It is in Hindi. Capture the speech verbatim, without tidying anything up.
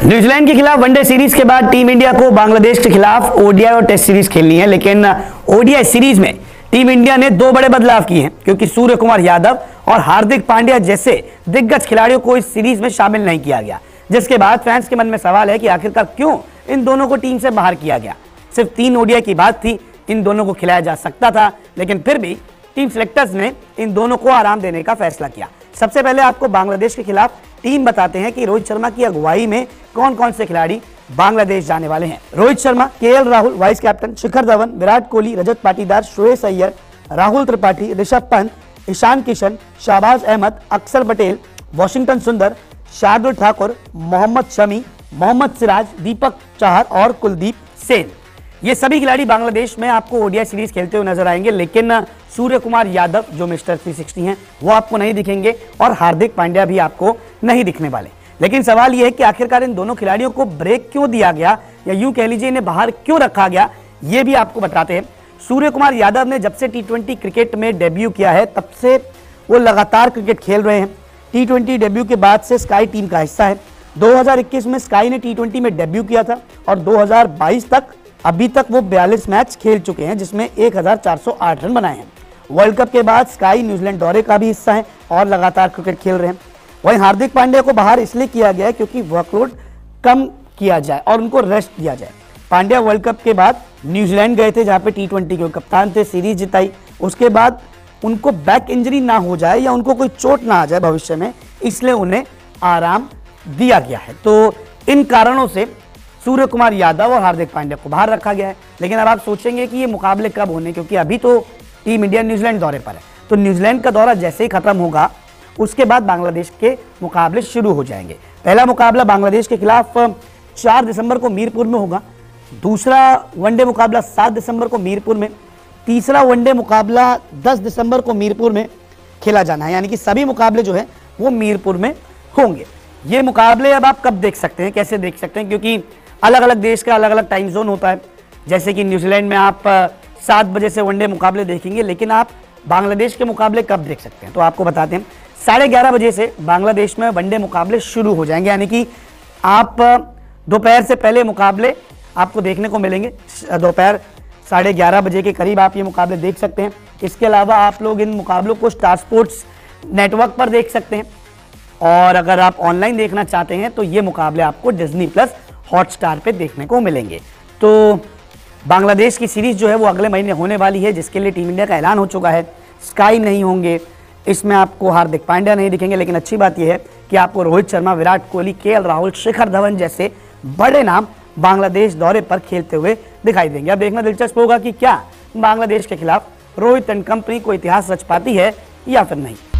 न्यूजीलैंड के खिलाफ वनडे सीरीज के बाद टीम इंडिया को बांग्लादेश के खिलाफ ओडीआई और टेस्ट सीरीज खेलनी है, लेकिन ओडीआई सीरीज में टीम इंडिया ने दो बड़े बदलाव किए हैं क्योंकि सूर्य कुमार यादव और हार्दिक पांड्या जैसे दिग्गज खिलाड़ियों को इस सीरीज में शामिल नहीं किया गया, जिसके बाद फैंस के मन में सवाल है कि आखिरकार क्यों इन दोनों को टीम से बाहर किया गया। सिर्फ तीन ओडीआई की बात थी, इन दोनों को खिलाया जा सकता था, लेकिन फिर भी टीम सिलेक्टर्स ने इन दोनों को आराम देने का फैसला किया। सबसे पहले आपको बांग्लादेश के खिलाफ टीम बताते हैं कि रोहित शर्मा की अगुवाई में कौन कौन से खिलाड़ी बांग्लादेश जाने वाले हैं। Rohit Sharma, KL Rahul vice captain, Shikhar Dhawan, Virat Kohli, Rajat Patidar, Shreyas Iyer, Rahul Tripathi, Rishabh Pant, Ishan Kishan, Shahbaz Ahmed, Akshar Patel, Washington सुंदर, शार्दुल ठाकुर, मोहम्मद शमी, मोहम्मद सिराज, दीपक चाहर और कुलदीप सेन। ये सभी खिलाड़ी बांग्लादेश में आपको ओडीआई सीरीज खेलते हुए नजर आएंगे, लेकिन सूर्य कुमार यादव जो मिस्टर थ्री सिक्सटी हैं वो आपको नहीं दिखेंगे और हार्दिक पांड्या भी आपको नहीं दिखने वाले। लेकिन सवाल यह है कि आखिरकार इन दोनों खिलाड़ियों को ब्रेक क्यों दिया गया या यूं कह लीजिए इन्हें बाहर क्यों रखा गया, ये भी आपको बताते हैं। सूर्य कुमार यादव ने जब से टी ट्वेंटी क्रिकेट में डेब्यू किया है तब से वो लगातार क्रिकेट खेल रहे हैं। टी ट्वेंटी डेब्यू के बाद से स्काई टीम का हिस्सा है। दो हज़ार इक्कीस में स्काई ने टी ट्वेंटी में डेब्यू किया था और दो हज़ार बाईस तक अभी तक वो बयालीस मैच खेल चुके हैं, जिसमें एक हज़ार चार सौ आठ रन बनाए हैं। वर्ल्ड कप के बाद स्काई न्यूजीलैंड दौरे का भी हिस्सा है और लगातार क्रिकेट खेल रहे हैं। वहीं हार्दिक पांड्या को बाहर इसलिए किया गया है क्योंकि वर्कलोड कम किया जाए और उनको रेस्ट दिया जाए। पांड्या वर्ल्ड कप के बाद न्यूजीलैंड गए थे जहां पे टी ट्वेंटी के कप्तान थे, सीरीज जिताई। उसके बाद उनको बैक इंजरी ना हो जाए या उनको कोई चोट ना आ जाए भविष्य में, इसलिए उन्हें आराम दिया गया है। तो इन कारणों से सूर्य कुमार यादव और हार्दिक पांड्या को बाहर रखा गया है। लेकिन अब आप सोचेंगे कि ये मुकाबले कब होने, क्योंकि अभी तो टीम इंडिया न्यूजीलैंड दौरे पर है, तो न्यूजीलैंड का दौरा जैसे ही खत्म होगा उसके बाद बांग्लादेश के मुकाबले शुरू हो जाएंगे। पहला मुकाबला बांग्लादेश के खिलाफ चार दिसंबर को मीरपुर में होगा, दूसरा वनडे मुकाबला सात दिसंबर को मीरपुर में, तीसरा वनडे मुकाबला दस दिसंबर को मीरपुर में खेला जाना है। यानी कि सभी मुकाबले जो है वो मीरपुर में होंगे। ये मुकाबले अब आप कब देख सकते हैं, कैसे देख सकते हैं, क्योंकि अलग अलग देश का अलग अलग टाइम जोन होता है। जैसे कि न्यूजीलैंड में आप सात बजे से वनडे मुकाबले देखेंगे, लेकिन आप बांग्लादेश के मुकाबले कब देख सकते हैं तो आपको बताते हैं। साढ़े ग्यारह बजे से बांग्लादेश में वनडे मुकाबले शुरू हो जाएंगे, यानी कि आप दोपहर से पहले मुकाबले आपको देखने को मिलेंगे। दोपहर साढ़े ग्यारह बजे के करीब आप ये मुकाबले देख सकते हैं। इसके अलावा आप लोग इन मुकाबलों को स्टार स्पोर्ट्स नेटवर्क पर देख सकते हैं, और अगर आप ऑनलाइन देखना चाहते हैं तो ये मुकाबले आपको डिज्नी प्लस हॉटस्टार पे देखने को मिलेंगे। तो बांग्लादेश की सीरीज जो है वो अगले महीने होने वाली है, जिसके लिए टीम इंडिया का ऐलान हो चुका है। स्काई नहीं होंगे, इसमें आपको हार्दिक पांड्या नहीं दिखेंगे, लेकिन अच्छी बात यह है कि आपको रोहित शर्मा, विराट कोहली, केएल राहुल, शिखर धवन जैसे बड़े नाम बांग्लादेश दौरे पर खेलते हुए दिखाई देंगे। अब देखना दिलचस्प होगा कि क्या बांग्लादेश के खिलाफ रोहित एंड कंपनी को इतिहास रच पाती है या फिर नहीं।